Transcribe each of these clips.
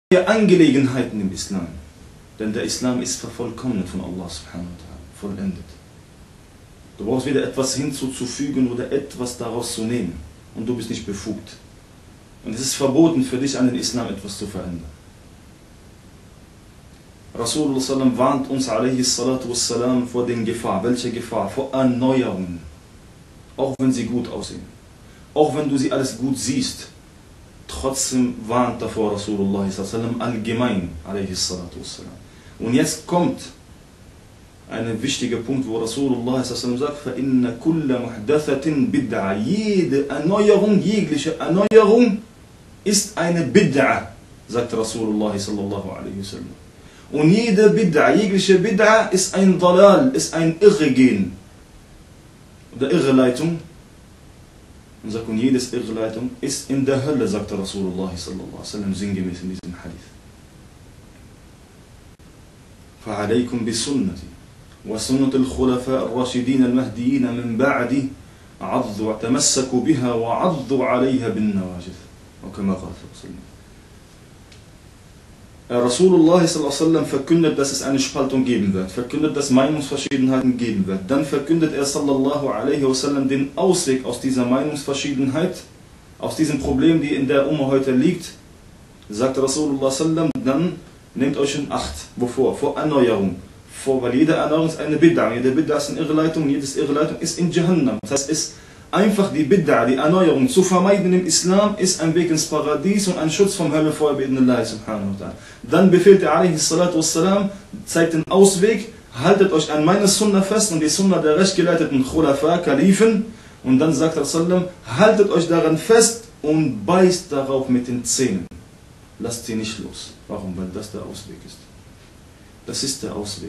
Angelegenheiten im Islam. Denn der Islam ist vervollkommnet von Allah subhanahu wa ta'ala, vollendet. Du brauchst weder etwas hinzuzufügen oder etwas daraus zu nehmen. Und du bist nicht befugt. Und es ist verboten für dich, an den Islam etwas zu verändern. Rasulullah sallam warnt uns alaihi salatu wassalam vor den Gefahr. Welche Gefahr? Vor Erneuerungen. Auch wenn sie gut aussehen. Auch wenn du sie alles gut siehst. Trotzdem warnt davor Rasulullah sallam allgemein alaihi salatu wassalam. Und jetzt kommt ein wichtiger Punkt, wo Rasulullah sallam sagt, فَإِنَّ كُلَّ مُحْدَثَةٍ بِدْعَةٍ. Jede Erneuerung, jegliche Erneuerung ist eine Bid'a, sagt Rasulullah sallallahu alaihi wasallam. Und jede Bid'a, jegliche Bid'a ist ein Dalal, ist ein Irrgehen oder Irreleitung. Und sagt, und jedes Irreleitung ist in der Hölle, sagt Rasulullah sallallahu alaihi wasallam, sinngemäß in diesem Hadith. فَعَلَيْكُمْ بِسُنَّتِي وَسُنَّةِ الْخُلَفَاءِ الرَّاشِدِينَ الْمَهْدِيِّينَ مِنْ بَعْدِي عَضُّوا وَتَمَسَّكُوا بِهَا وَعَضُّوا عَلَيْهَا بِالنَّوَاجِذِ. وكما قال Rasulullah sallallahu alaihi wasallam verkündet, dass es eine Spaltung geben wird, verkündet, dass Meinungsverschiedenheiten geben wird. Dann verkündet er sallallahu alaihi wasallam den Ausweg aus dieser Meinungsverschiedenheit, aus diesem Problem, die in der Umma heute liegt. Sagt Rasulullah sallam, dann nehmt euch in Acht. Wovor? Vor Erneuerung. Weil jede Erneuerung ist eine Bid'a. Jede Bid'a ist eine Irrleitung, jedes Irrleitung ist in Jahannam. Das heißt, es ist einfach die Bid'a, die Erneuerung zu vermeiden im Islam, ist ein Weg ins Paradies und ein Schutz vom Höllenfeuer bi'idhnillah subhanahu wa ta'ala. Dann befiehlt er alaihi salatu wassalam, zeigt den Ausweg, haltet euch an meine Sunna fest und die Sunna der rechtgeleiteten Khulafa, Kalifen, und dann sagt er sallam, haltet euch daran fest und beißt darauf mit den Zähnen. Lasst sie nicht los. Warum? Weil das der Ausweg ist. Das ist der Ausweg.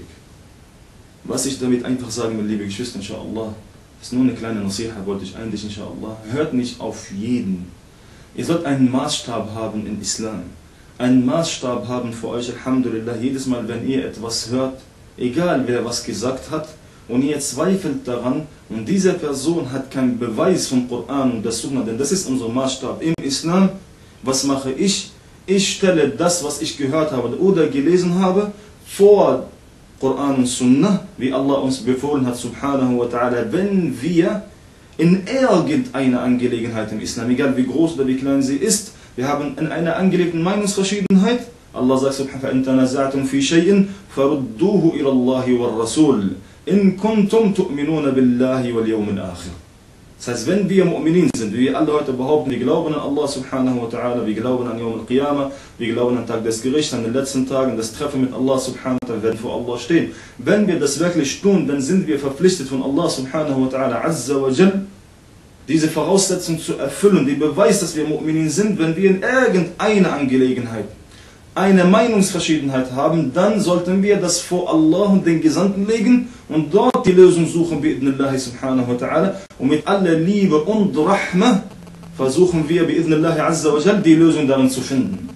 Was ich damit einfach sagen will, liebe Geschwister, inshallah, das ist nur eine kleine Nasiha, wollte ich eigentlich, inshallah. Hört nicht auf jeden. Ihr sollt einen Maßstab haben im Islam. Einen Maßstab haben für euch, alhamdulillah, jedes Mal, wenn ihr etwas hört, egal wer was gesagt hat, und ihr zweifelt daran, und diese Person hat keinen Beweis vom Koran und der Sunna, denn das ist unser Maßstab im Islam. Was mache ich? Ich stelle das, was ich gehört habe oder gelesen habe, vor Koran und Sunnah, wie Allah uns befohlen hat, subhanahu wa ta'ala, wenn wir in irgendeiner Angelegenheit im Islam, egal wie groß oder wie klein sie ist, wir haben in einer angelegten Meinungsverschiedenheit, Allah sagt subhanahu wa ta'ala, in tanaza'tum fi shay'in, farudduhu ila Allahi wa Rasul, in kuntum tu'minuna billahi wal yawmil akhir. Das heißt, wenn wir Mu'minin sind, wie wir alle heute behaupten, wir glauben an Allah subhanahu wa ta'ala, wir glauben an Yawm al-Qiyamah, wir glauben an den Tag des Gerichts, an den letzten Tagen, das Treffen mit Allah subhanahu wa ta'ala, werden vor Allah stehen. Wenn wir das wirklich tun, dann sind wir verpflichtet von Allah subhanahu wa ta'ala, azza wa jal, diese Voraussetzung zu erfüllen, die beweist, dass wir Mu'minin sind. Wenn wir in irgendeiner Angelegenheit eine Meinungsverschiedenheit haben, dann sollten wir das vor Allah und den Gesandten legen und dort die Lösung suchen, bi'idhnillahi subhanahu wa ta'ala. Und mit aller Liebe und Rahmah versuchen wir, bi'idhnillahi azza wa jal, die Lösung darin zu finden.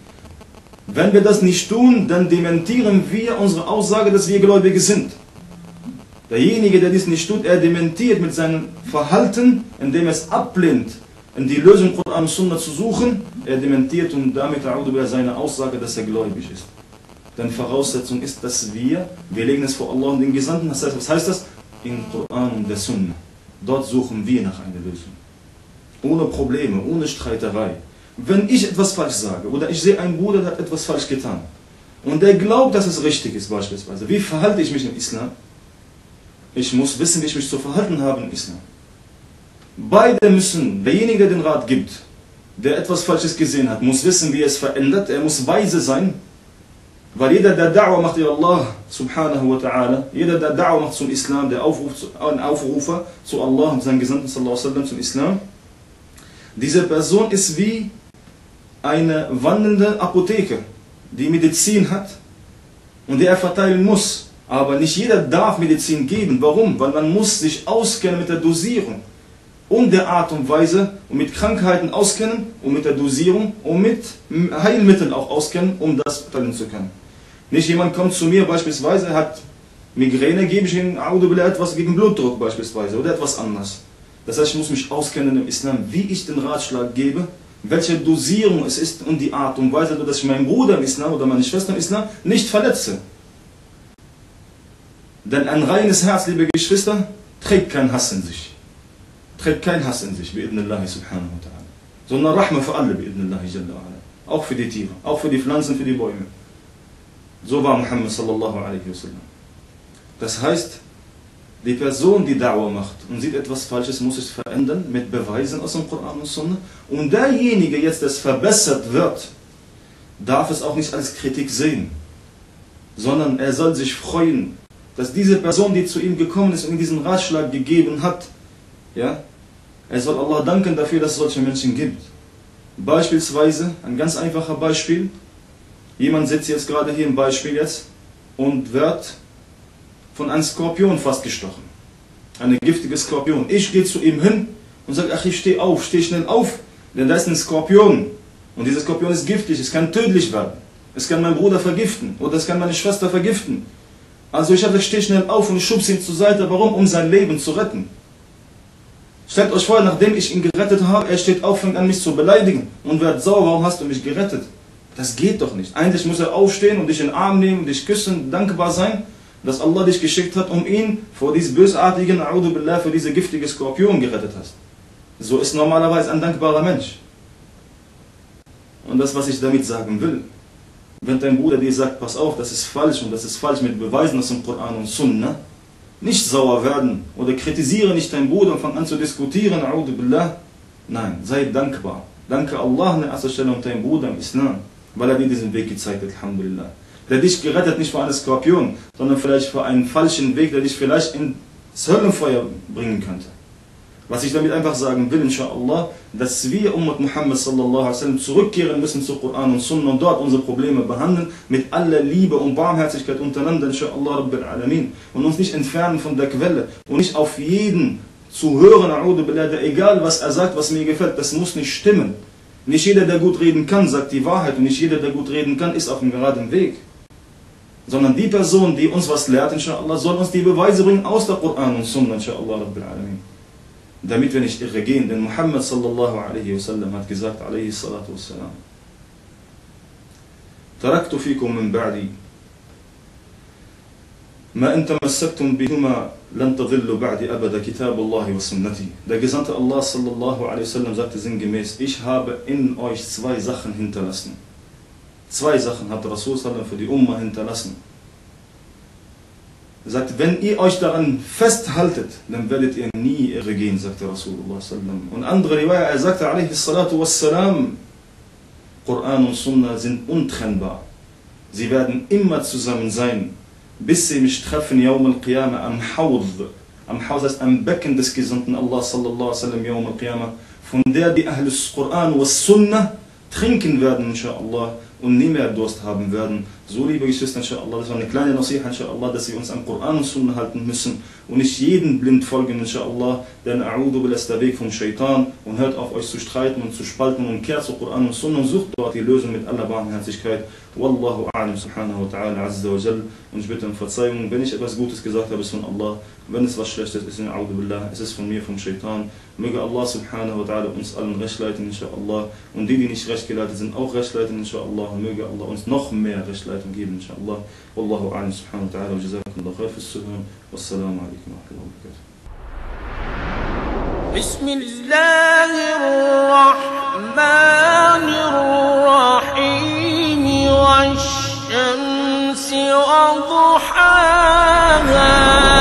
Wenn wir das nicht tun, dann dementieren wir unsere Aussage, dass wir Gläubige sind. Derjenige, der dies nicht tut, er dementiert mit seinem Verhalten, indem er es ablehnt, in die Lösung Koran und Sunna zu suchen, er dementiert und damit seine Aussage, dass er gläubig ist. Denn Voraussetzung ist, dass wir legen es vor Allah und den Gesandten. Das heißt, was heißt das? In Koran und der Sunna. Dort suchen wir nach einer Lösung. Ohne Probleme, ohne Streiterei. Wenn ich etwas falsch sage oder ich sehe einen Bruder, der hat etwas falsch getan und der glaubt, dass es richtig ist beispielsweise, wie verhalte ich mich im Islam? Ich muss wissen, wie ich mich zu verhalten habe im Islam. Beide müssen, derjenige, der den Rat gibt, der etwas Falsches gesehen hat, muss wissen, wie er es verändert. Er muss weise sein, weil jeder, der Da'wah macht, Allah subhanahu wa ta'ala, jeder, der Da'wah macht zum Islam, der Aufrufer zu Allah und seinen Gesandten sallallahu alaihi wasallam zum Islam, diese Person ist wie eine wandelnde Apotheke, die Medizin hat und die er verteilen muss. Aber nicht jeder darf Medizin geben. Warum? Weil man muss sich auskennen mit der Dosierung und der Art und Weise und mit Krankheiten auskennen und mit der Dosierung und mit Heilmitteln auch auskennen, um das verteilen zu können. Nicht jemand kommt zu mir beispielsweise, er hat Migräne, gebe ich ihm etwas gegen Blutdruck beispielsweise oder etwas anderes. Das heißt, ich muss mich auskennen im Islam, wie ich den Ratschlag gebe, welche Dosierung es ist und die Art und Weise, dass ich meinen Bruder im Islam oder meine Schwester im Islam nicht verletze. Denn ein reines Herz, liebe Geschwister, trägt keinen Hass in sich. Trägt keinen Hass in sich, bi'idnillahi subhanahu wa ta'ala. Sondern Rahma für alle, bi'idnillahi jalla wa ala. Auch für die Tiere, auch für die Pflanzen, für die Bäume. So war Muhammad sallallahu alaihi wasallam. Das heißt, die Person, die Da'wah macht und sieht etwas Falsches, muss es verändern mit Beweisen aus dem Koran und Sunna. Und derjenige jetzt, das verbessert wird, darf es auch nicht als Kritik sehen, sondern er soll sich freuen, dass diese Person, die zu ihm gekommen ist und ihm diesen Ratschlag gegeben hat, ja, er soll Allah danken dafür, dass es solche Menschen gibt. Beispielsweise, ein ganz einfacher Beispiel, jemand sitzt jetzt gerade hier im Beispiel jetzt und wird von einem Skorpion fast gestochen. Eine giftige Skorpion. Ich gehe zu ihm hin und sage, ach, ich steh auf, steh schnell auf, denn da ist ein Skorpion. Und dieser Skorpion ist giftig, es kann tödlich werden. Es kann meinen Bruder vergiften oder es kann meine Schwester vergiften. Also ich steh schnell auf und ich schubse ihn zur Seite. Warum? Um sein Leben zu retten. Stellt euch vor, nachdem ich ihn gerettet habe, er steht auf, fängt an mich zu beleidigen und wird sauer, warum hast du mich gerettet? Das geht doch nicht. Eigentlich muss er aufstehen und dich in den Arm nehmen, dich küssen, dankbar sein, dass Allah dich geschickt hat, um ihn vor diesem bösartigen, A'udhu Billah, für diese giftige Skorpion gerettet hast. So ist normalerweise ein dankbarer Mensch. Und das, was ich damit sagen will, wenn dein Bruder dir sagt, pass auf, das ist falsch und das ist falsch mit Beweisen aus dem Koran und Sunna, nicht sauer werden oder kritisiere nicht deinen Bruder und fang an zu diskutieren, A'udhu Billah. Nein, sei dankbar. Danke Allah an erster Stelle und deinem Bruder im Islam, weil er dir diesen Weg gezeigt hat, Alhamdulillah. Der dich gerettet nicht vor einem Skorpion, sondern vielleicht vor einem falschen Weg, der dich vielleicht ins Höllenfeuer bringen könnte. Was ich damit einfach sagen will, inshallah, dass wir Ummat Muhammad sallallahu alaihi wasallam zurückkehren müssen zu Koran und Sunna und dort unsere Probleme behandeln, mit aller Liebe und Barmherzigkeit untereinander, inshallah Rabbil Alamin, und uns nicht entfernen von der Quelle und nicht auf jeden zu hören, A'udhu Billah, der egal was er sagt, was mir gefällt, das muss nicht stimmen. Nicht jeder, der gut reden kann, sagt die Wahrheit und nicht jeder, der gut reden kann, ist auf dem geraden Weg. Sondern die Person, die uns was lehrt, inshallah, soll uns die Beweise bringen aus der Koran und Sunna, inshallah Rabbil Alamin. Damit wir nicht irre gehen, denn Muhammad sallallahu alaihi wasallam hat gesagt, alaihi salatu wassalam, Taraktu fikum min ba'di, ma in tamassaktum bihuma lan tadillu ba'di abada kitabullahi wa sunnati. Der Gesandte Allah sallallahu alaihi wasallam sagte sinngemäß, ich habe in euch zwei Sachen hinterlassen. Zwei Sachen hat Rasul sallam für die Ummah hinterlassen. Er sagt, wenn ihr euch daran festhaltet, dann werdet ihr nie irre gehen, sagte Rasulullah sallam. Und andere Riwaya, er sagte, alaihi salatu wassalam, Koran und Sunna sind untrennbar. Sie werden immer zusammen sein, bis sie mich treffen, Yawm al-Qiyamah, am Hawd. Am Hawd heißt am Becken des Gesandten Allah sallallahu alaihi wasallam, Yawm al-Qiyamah, von der die Ahlus Koran und Sunna trinken werden, inshallah, und nie mehr Durst haben werden. So, liebe Geschwister, inshallah, das war eine kleine Nasiha, inshallah, dass wir uns am Koran und Sunna halten müssen und nicht jeden blind folgen, inshallah, denn A'udhu Billah ist der Weg vom Shaitan und hört auf, euch zu streiten und zu spalten und kehrt zu Koran und Sunna und sucht dort die Lösung mit aller Barmherzigkeit. Wallahu a'lam subhanahu wa ta'ala azza wa jal. Und ich bitte um Verzeihung, wenn ich etwas Gutes gesagt habe, ist von Allah. Wenn es was Schlechtes ist, A'udhu Billah, es ist von mir, vom Shaitan. Möge Allah subhanahu wa ta'ala uns allen recht leiten, inshallah. Und die, die nicht recht geleitet sind, auch recht leiten, inshallah. Und möge Allah uns noch mehr Rechtleitung geben, inshallah. Wallahu a'lam subhanahu wa ta'ala wa jazakumullahu khair fürs Zuhören. Wassalamu alaikum wa rahmatullahi wa barakatuh. بسم الله الرحمن الرحيم والشمس وضحاها